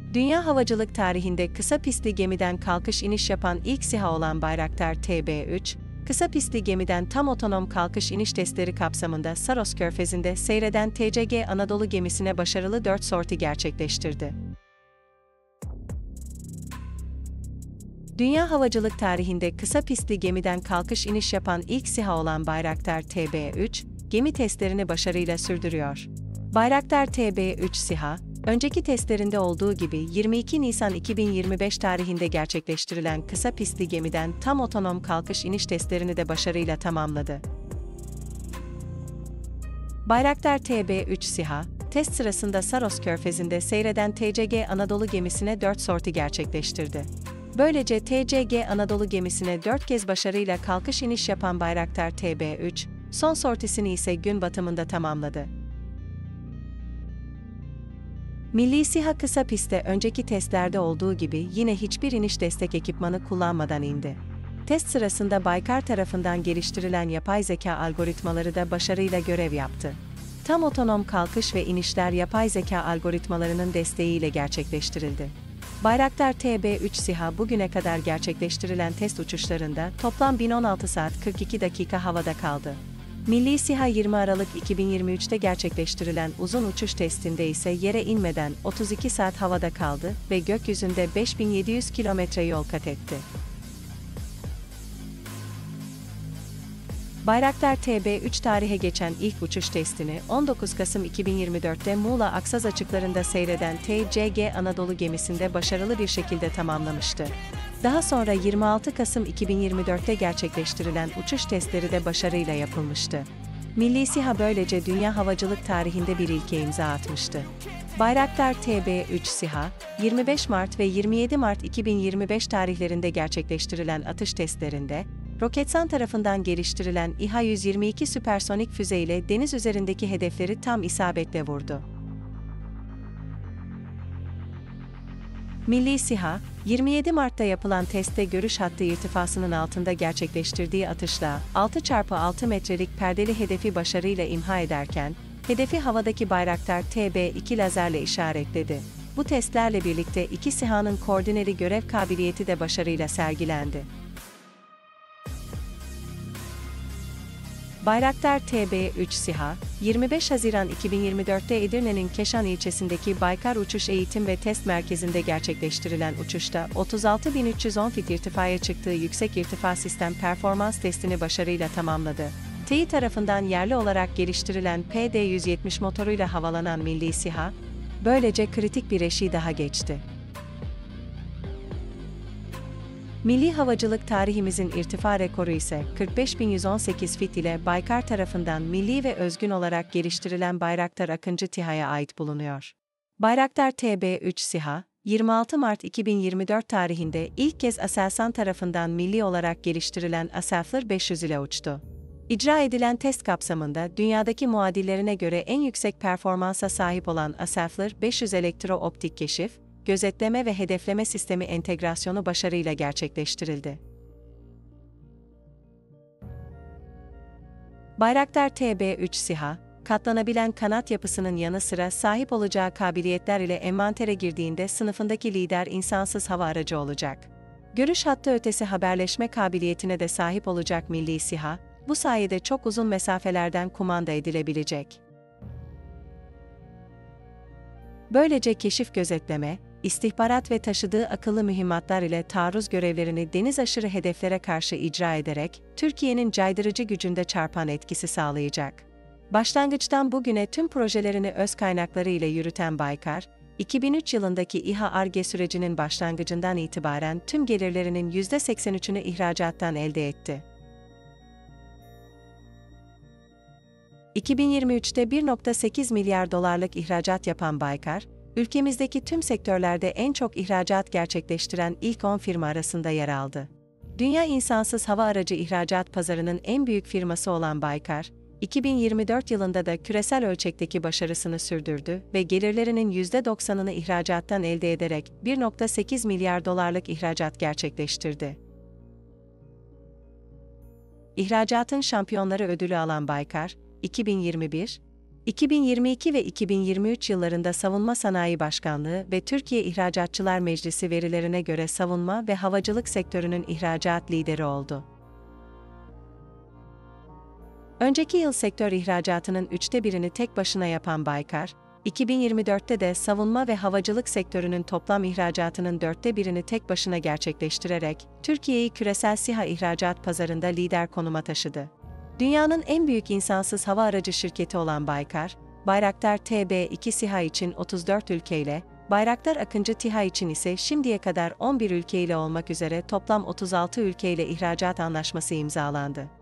Dünya havacılık tarihinde kısa pistli gemiden kalkış iniş yapan ilk SİHA olan Bayraktar TB3, kısa pistli gemiden tam otonom kalkış iniş testleri kapsamında Saros Körfezi'nde seyreden TCG Anadolu gemisine başarılı 4 sorti gerçekleştirdi. Dünya havacılık tarihinde kısa pistli gemiden kalkış iniş yapan ilk SİHA olan Bayraktar TB3, gemi testlerini başarıyla sürdürüyor. Bayraktar TB3 SİHA, önceki testlerinde olduğu gibi 22 Nisan 2025 tarihinde gerçekleştirilen kısa pistli gemiden tam otonom kalkış iniş testlerini de başarıyla tamamladı. Bayraktar TB3 SİHA, test sırasında Saros Körfezi'nde seyreden TCG Anadolu gemisine 4 sorti gerçekleştirdi. Böylece TCG Anadolu gemisine 4 kez başarıyla kalkış iniş yapan Bayraktar TB3, son sortisini ise gün batımında tamamladı. Milli SİHA kısa pistte önceki testlerde olduğu gibi yine hiçbir iniş destek ekipmanı kullanmadan indi. Test sırasında Baykar tarafından geliştirilen yapay zeka algoritmaları da başarıyla görev yaptı. Tam otonom kalkış ve inişler yapay zeka algoritmalarının desteğiyle gerçekleştirildi. Bayraktar TB3 SİHA bugüne kadar gerçekleştirilen test uçuşlarında toplam 1016 saat 42 dakika havada kaldı. Milli SİHA 20 Aralık 2023'te gerçekleştirilen uzun uçuş testinde ise yere inmeden 32 saat havada kaldı ve gökyüzünde 5700 kilometre yol kat etti. Bayraktar TB3 tarihe geçen ilk uçuş testini 19 Kasım 2024'te Muğla Aksaz açıklarında seyreden TCG Anadolu gemisinde başarılı bir şekilde tamamlamıştı. Daha sonra 26 Kasım 2024'te gerçekleştirilen uçuş testleri de başarıyla yapılmıştı. Milli SİHA böylece dünya havacılık tarihinde bir ilke imza atmıştı. Bayraktar TB3 SİHA, 25 Mart ve 27 Mart 2025 tarihlerinde gerçekleştirilen atış testlerinde, Roketsan tarafından geliştirilen İHA-122 süpersonik füze ile deniz üzerindeki hedefleri tam isabetle vurdu. Milli SİHA, 27 Mart'ta yapılan testte görüş hattı irtifasının altında gerçekleştirdiği atışla 6x6 metrelik perdeli hedefi başarıyla imha ederken, hedefi havadaki Bayraktar TB2 lazerle işaretledi. Bu testlerle birlikte iki SİHA'nın koordineli görev kabiliyeti de başarıyla sergilendi. Bayraktar TB3 SİHA, 25 Haziran 2024'te Edirne'nin Keşan ilçesindeki Baykar Uçuş Eğitim ve Test Merkezi'nde gerçekleştirilen uçuşta 36.310 fit irtifaya çıktığı yüksek irtifa sistem performans testini başarıyla tamamladı. Tİ tarafından yerli olarak geliştirilen PD-170 motoruyla havalanan Milli SİHA, böylece kritik bir eşiği daha geçti. Milli havacılık tarihimizin irtifa rekoru ise 45.118 fit ile Baykar tarafından milli ve özgün olarak geliştirilen Bayraktar Akıncı TİHA'ya ait bulunuyor. Bayraktar TB3 SİHA, 26 Mart 2024 tarihinde ilk kez Aselsan tarafından milli olarak geliştirilen Aselfler 500 ile uçtu. İcra edilen test kapsamında dünyadaki muadillerine göre en yüksek performansa sahip olan Aselfler 500 elektro-optik keşif, gözetleme ve hedefleme sistemi entegrasyonu başarıyla gerçekleştirildi. Bayraktar TB3 SİHA, katlanabilen kanat yapısının yanı sıra sahip olacağı kabiliyetler ile envantere girdiğinde sınıfındaki lider insansız hava aracı olacak. Görüş hattı ötesi haberleşme kabiliyetine de sahip olacak Milli SİHA, bu sayede çok uzun mesafelerden kumanda edilebilecek. Böylece keşif gözetleme, istihbarat ve taşıdığı akıllı mühimmatlar ile taarruz görevlerini deniz aşırı hedeflere karşı icra ederek, Türkiye'nin caydırıcı gücünde çarpan etkisi sağlayacak. Başlangıçtan bugüne tüm projelerini öz kaynakları ile yürüten Baykar, 2003 yılındaki İHA Ar-Ge sürecinin başlangıcından itibaren tüm gelirlerinin %83'ünü ihracattan elde etti. 2023'te 1,8 milyar dolarlık ihracat yapan Baykar, ülkemizdeki tüm sektörlerde en çok ihracat gerçekleştiren ilk 10 firma arasında yer aldı. Dünya insansız hava aracı ihracat pazarının en büyük firması olan Baykar, 2024 yılında da küresel ölçekteki başarısını sürdürdü ve gelirlerinin %90'ını ihracattan elde ederek 1,8 milyar dolarlık ihracat gerçekleştirdi. İhracatın şampiyonları ödülü alan Baykar, 2021, 2022 ve 2023 yıllarında Savunma Sanayi Başkanlığı ve Türkiye İhracatçılar Meclisi verilerine göre savunma ve havacılık sektörünün ihracat lideri oldu. Önceki yıl sektör ihracatının 1/3'ünü tek başına yapan Baykar, 2024'te de savunma ve havacılık sektörünün toplam ihracatının 1/4'ünü tek başına gerçekleştirerek, Türkiye'yi küresel SİHA ihracat pazarında lider konuma taşıdı. Dünyanın en büyük insansız hava aracı şirketi olan Baykar, Bayraktar TB2 SİHA için 34 ülkeyle, Bayraktar Akıncı TİHA için ise şimdiye kadar 11 ülkeyle olmak üzere toplam 36 ülkeyle ihracat anlaşması imzalandı.